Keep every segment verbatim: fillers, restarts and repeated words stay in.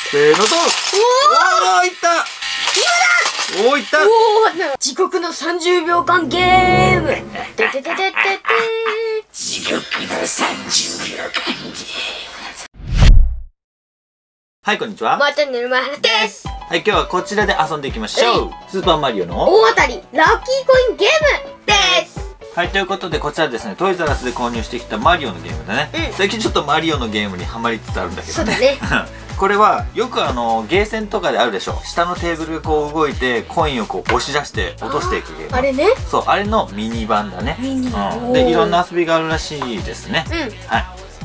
せーのと。おお、いった。おお、いった。おお、地獄のさんじゅうびょうかんゲーム。てててててて。 地獄のさんじゅうびょうかんゲーム。はい、こんにちは。 またねるまはるです。 はい、今日はこちらで遊んでいきましょう。スーパーマリオの大当たりラッキーコインゲームです。 はい、ということでこちらですね、トイザらスで購入してきたマリオのゲームだね、うん、最近ちょっとマリオのゲームにハマりつつあるんだけどね。そうだねこれはよくあのゲーセンとかであるでしょ。下のテーブルがこう動いてコインをこう押し出して落としていくゲーム。あれね。そう、あれのミニ版だね。ミニ、うん、でいろんな遊びがあるらしいですね。うん、はい、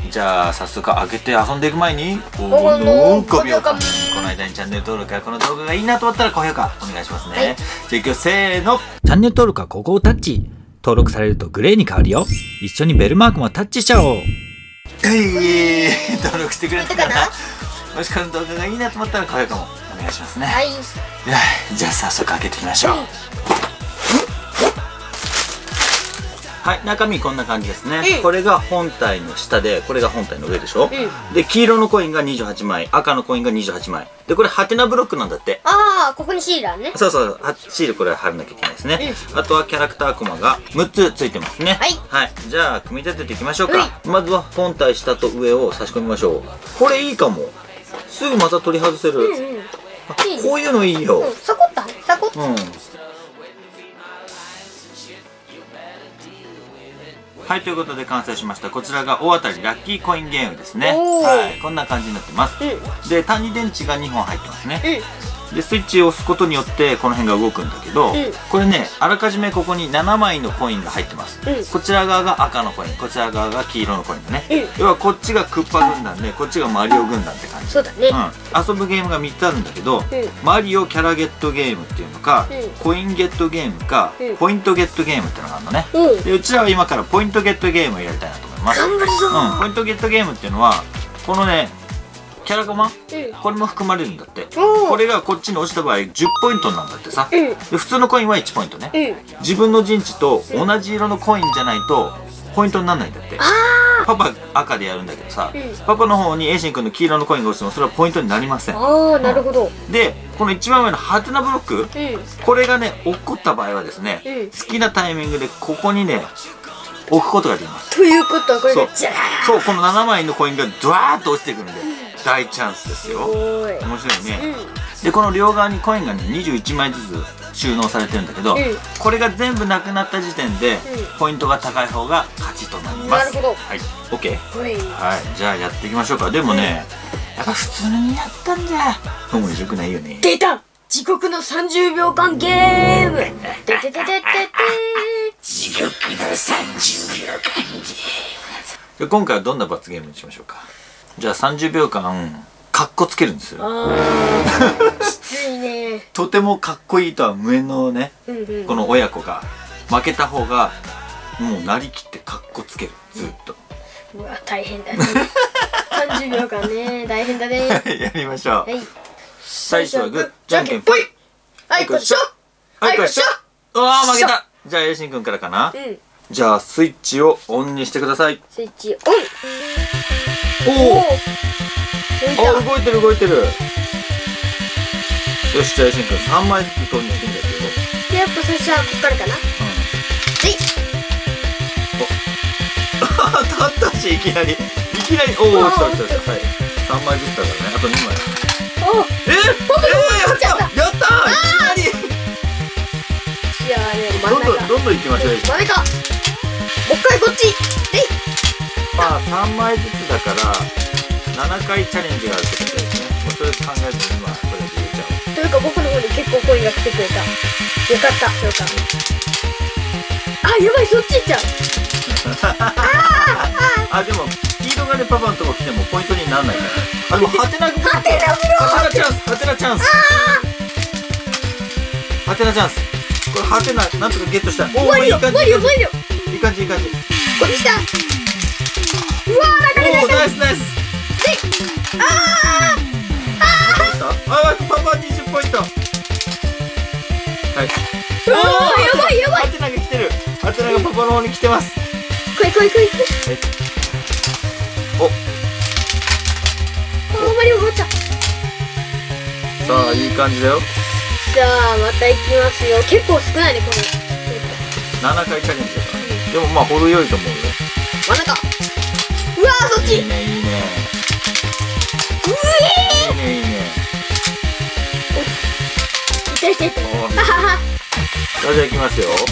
じゃあ早速開けて遊んでいく前におのごびょうかん、この間にチャンネル登録やこの動画がいいなと思ったら高評価お願いしますね。はい、じゃあいくよ、せーの。チャンネル登録はここをタッチ。登録されるとグレーに変わるよ。一緒にベルマークもタッチしちゃおう。えい、登録してくれたかな。もしこの動画がいいなと思ったら高評価もお願いしますね。はい、じゃあ早速開けていきましょう。はい、中身こんな感じですね、うん、これが本体の下でこれが本体の上でしょ、うん、で黄色のコインがにじゅうはちまい、赤のコインがにじゅうはちまいで、これハテナブロックなんだって。ああ、ここにシールあるね。そうそう、シールこれ貼らなきゃいけないですね、うん、あとはキャラクターコマがむっつついてますね。はい、はい、じゃあ組み立てていきましょうか。まずは本体下と上を差し込みましょう。これいいかも。すぐまた取り外せる。うん、うん、こういうのいいよ。うん、サコッとサコッと、うん。はい、ということで完成しました。こちらが大当たりラッキーコインゲームですね。はい、こんな感じになってます。うん、で単二電池がにほん入ってますね。うん、でスイッチを押すことによってこの辺が動くんだけど、うん、これねあらかじめここにななまいのコインが入ってます。うん、こちら側が赤のコイン、こちら側が黄色のコインだね。うん、要はこっちがクッパ軍団でこっちがマリオ軍団って感じ。そうだね。うん、遊ぶゲームがみっつあるんだけど、うん、マリオキャラゲットゲームっていうのか、うん、コインゲットゲームか、うん、ポイントゲットゲームってのがあるのね。うん、でうちらは今からポイントゲットゲームをやりたいなと思います。頑張るぞ。うん、ポイントゲットゲームっていうのはこのねキャラコマ、うん、これも含まれるんだって。これがこっちに落ちた場合じゅっポイントなんだってさ。うん、で普通のコインはいちポイントね。うん、自分の陣地と同じ色のコインじゃないとポイントにならないんだって。パパ赤でやるんだけどさ、うん、パパの方にエイシン君の黄色のコインが落ちてもそれはポイントになりません。ああ、なるほど。でこの一番上のハテナブロック、うん、これがね落っこった場合はですね、うん、好きなタイミングでここにね置くことができます。ということはこれがジャーッ、そう、このななまいのコインがドワーッと落ちてくるんで、うん、大チャンスですよ。面白いね。うん、でこの両側にコインがねにじゅういちまいずつ収納されてるんだけど、うん、これが全部なくなった時点で、うん、ポイントが高い方が勝ちとなります。なるほど。はい、オッケー。はい、じゃあやっていきましょうか。でもね、うん、やっぱ普通にやったんじゃ面白くないよね。出た、地獄のさんじゅうびょうかんゲーム。てててててて、地獄のさんじゅうびょうかんゲーム。じゃあ今回はどんな罰ゲームにしましょうか。じゃあさんじゅうびょうかんカッコつけるんですよ。きついね。とてもかっこいいとは無縁のね、うんうん、この親子が負けた方がもうなりきってカッコつける、ずっと。うわ大変だねさんじゅうびょうかんね、大変だねやりましょう。はい、最初はグーじゃんけんぽい。はいこいしょ、はいこいしょ。うわー負けた。じゃあエイシン君からかな。うん、じゃあスイッチをオンにしてください。スイッチオン。おお、あ、動いてる動いてる。よし、じゃあエイシン君さんまいずつ投入してんだけど、でやっぱ最初はこっからかな。うん、はい、お立ったし、いきなりいきなり、おお、来た来た来た。はい、さんまいずつだからね、あとにまい。おっ、えっ、えー、やったやったー、いきなり。いやーね、どんどんどんどんいきましょう。真ん中、もう一回こっち。えい、まあさんまいずつだからななかいチャレンジがあるってことですね。もうそれ考えずに今これで入れちゃおう。というか僕の方に結構コインが来てくれた。よかった、よかった。あ、やばい、そっち行っちゃうああ、でも黄色がねパパのとこ来てもポイントにならないから。あ、でもハテナハテナハテナチャンス、ハテナチャンス、ハテナチャンス。これハテナなんとかゲットした。おお、いい感じ、いい感じ、いい感じ。こっちだ。うわー、流れ流れ。おお、ナイスナイス。ああああ、パパにじゅうポイント。はい。おお、やばいやばい。ハテナが来てる。ハテナがパパの方に来てます。来い来い来い来い。はい。お。あんまり終わっちゃう。 さあいい感じだよ。 じゃあまた行きますよ。結構少ないねこのななかいチャレンジだからね。でもまあ程よいと思うよ。 真ん中。うわーそっち。 いいねいいね。 うえいいねいいね。 ー。痛い痛い痛い。 おーははは。 じゃあ行きますよ。はい。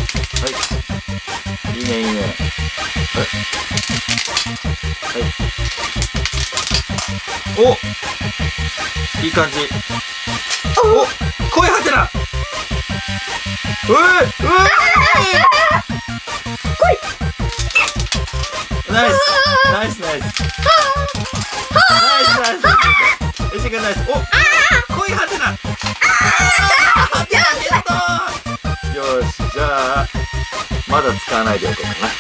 いいねいいね。はい。はい。お、いい感じ。お、声はてな。うえ、うえ。ナイス、ナイスナイス。ナイスナイス。エシ君ナイス。お、声はてな。はてなゲット。よし、じゃあまだ使わないでおこうかな。はい。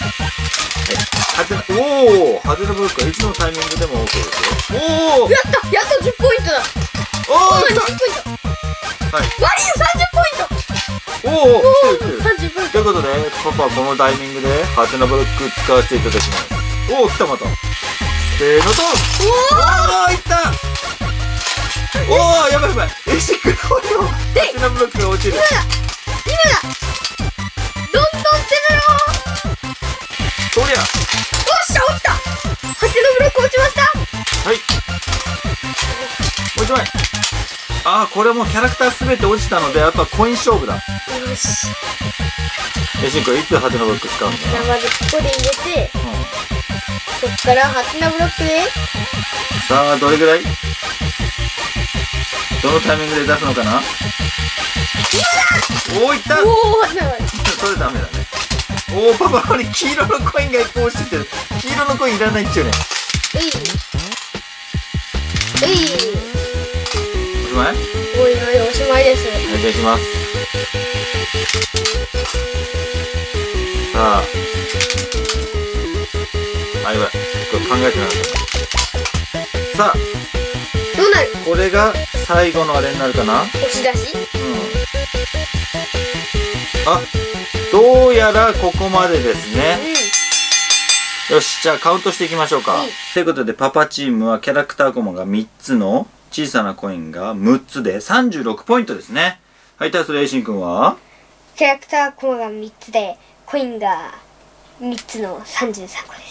はてな、おお、はてなブロックはいつのタイミングでも オーケー ですよ。おお。 やった、やっとじゅっポイントだ。 おお、 じゅっポイント。 はい。 マリオさんじゅっポイント。 おお、来てる来てる。 さんじゅっポイント。 ということで、パパはこのタイミングでハテナブロック使わせていただきます。おお、来たまた。せーのと。おお、いった。おお、やばいやばい。エシクの方にもハテナブロックが落ちる。 今だ。今だ。どんどん攻めろ。 そりゃ。 おっしゃ、落ちた。ハテナブロック落ちました。 はい。もう一枚。ああ、これもキャラクターすべて落ちたので、あとはコイン勝負だ。 よし。 エシ君いつハテナブロック使うんだ。 じゃあまずここで入れて、 うん。 そっからハテナブロックで。 さあ、どれぐらい？どのタイミングで出すのかな？おお、いった。 おお、ハテナブロック。 それダメだね。おお、パパのに黄色のコインがいっぽい落ちてる。黄色のコインいらないっちゅうね。 えい。えい。 おしまい？ おいおい、おしまいです。 はい、じゃあいきます。さあ。あ、やばい。これ考えてなかった。さあ。 どうなる？ これが最後のあれになるかな？ 押し出し？ うん。あ、どうやらここまでですね。 うん。 よし、じゃあカウントしていきましょうか。 いい。 ということで、パパチームはキャラクターコマがみっつの小さなコインがむっつでさんじゅうろくポイントですね。はい、対するエイシン君はキャラクターコマがみっつで、コインがみっつのさんじゅうさんこです。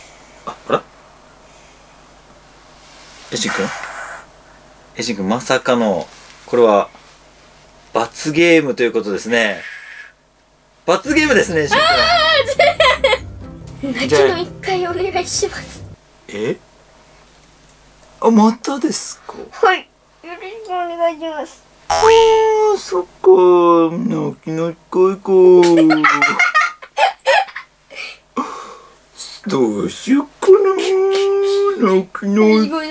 あ、あらエイシン君エイシン君まさかの、これは罰ゲームということですね。罰ゲームですね、エイシン君。 泣きの一回お願いします。 えあ、またですか？ はい。よろしくお願いします。 あー、そっか。泣きの一回か。どうしよっかな。泣きの一回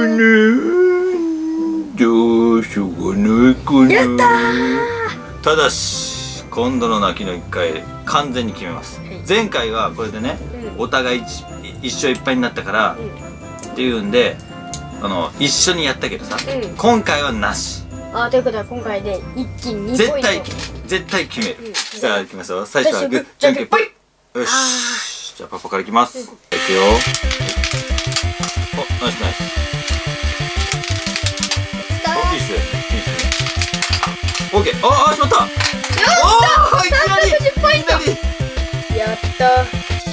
ね。どうしようがないかな。 やったー。 ただし、今度の泣きの一回、完全に決めます。はい、前回はこれでね、うん、お互い一生いっぱいになったから、うん、っていうんで、あの一緒にやったけどさ、うん、今回はなし。あ、 ということは今回で一気ににポイント。 絶対絶対決める。うん、じゃあいきますよ。最初はグーじゃんけんぽい。よし。じゃあパパからいきます。うん、いくよ。お、ナイスナイス。お、いいっすね。いいっすね。オッケー。ああ、しまった。やった。 おー、いきなりさんびゃくじゅっポイント。やった。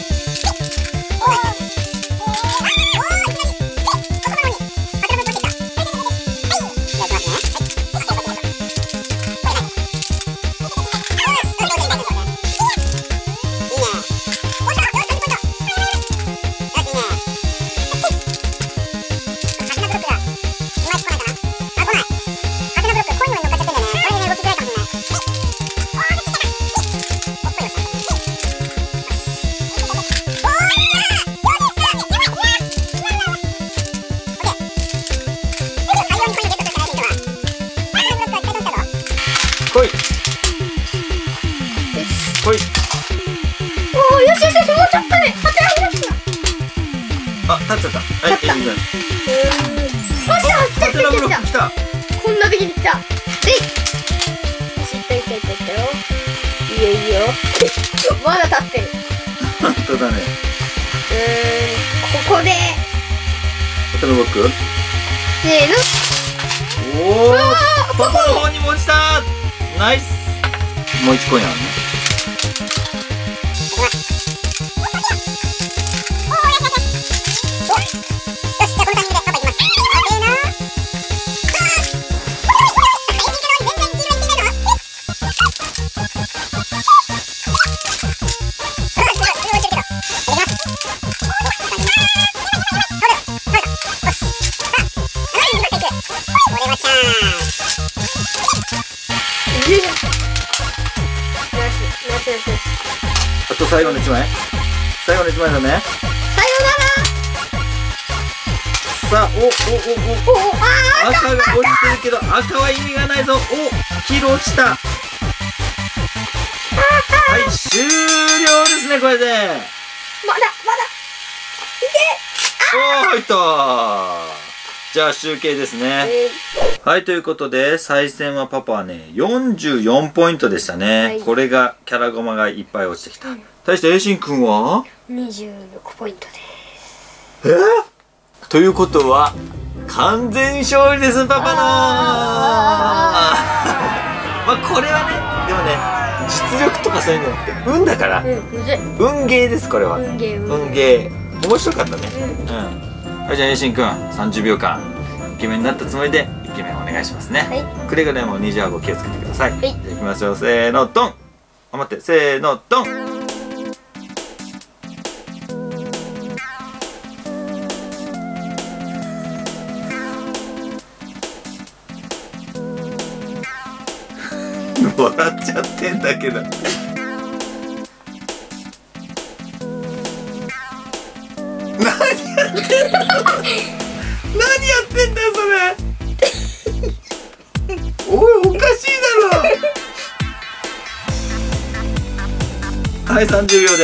来い。来い。 おお、よしよしよし、もうちょっとね。ハテナブロックが。あ、立っちゃった。はい、エイジ君。 よっしゃ、来た来た来た来た。こんな時に来た。でい。よし、いったいったいったいったよ。いいよいいよ。まだ立ってる。 本当だね。 うーん、ここで。 ハテナブロック。 せーの。 おお。 ナイス。もういちコインあるね。あと最後のいちまい、最後のいちまいだね。 さよさあ、おおおおお、 なら。おお、あ赤が落ちてるけど赤は意味がないぞ。お、黄色落ちた。はい、終了ですね、これで。 まだまだおー、入ったー。じゃあ集計ですね。はい、ということで再戦はパパはねよんじゅうよんポイントでしたね、はい、これがキャラゴマがいっぱい落ちてきた、うん、対してエイシンくんはにじゅうろくポイントです。 えー、ということは完全勝利です、パパの。まあこれはね、でもね、実力とかそういうのって運だから、うん、運ゲーです。これは運ゲー、運ゲー面白かったね。うん、うん、はい、じゃあエイシンくんさんじゅうびょうかんイケメンになったつもりでイケメンお願いしますね。はい、くれぐれも二次顎気をつけてください。はい、じゃあ行きましょう。せーのドン。あ、待って、せーのドン。笑っちゃってんだけど。何やってんだ何やってんだよそれ。おい、おかしいだろ。はい、さんじゅうびょうです。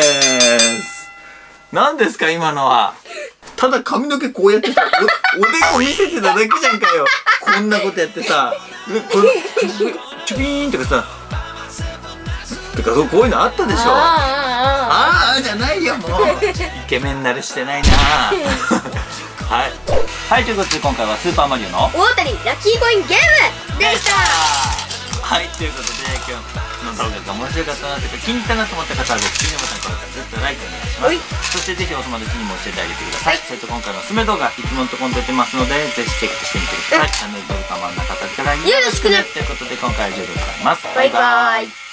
何ですか今のは。ただ髪の毛こうやってさ、お, おでこ見せてただけじゃんかよ。こんなことやってさ、これチュピーンとかさ、とかこういうのあったでしょ。ああじゃないよ、もうイケメン慣れしてないな。はいはい、ということで今回はスーパーマリオの大当たりラッキーコインゲームでした。 はい、ということで今日の動画が面白かったなというか気に入ったなと思った方はですね、いいねボタン、高評価、グッド、ライクお願いします。そしてぜひお友達にも教えてあげてください。それと今回のおすすめ動画いつものところに出てますのでぜひチェックしてみてください。チャンネル登録は真ん中からよろしくね。ということで今回は以上でございます。バイバイ。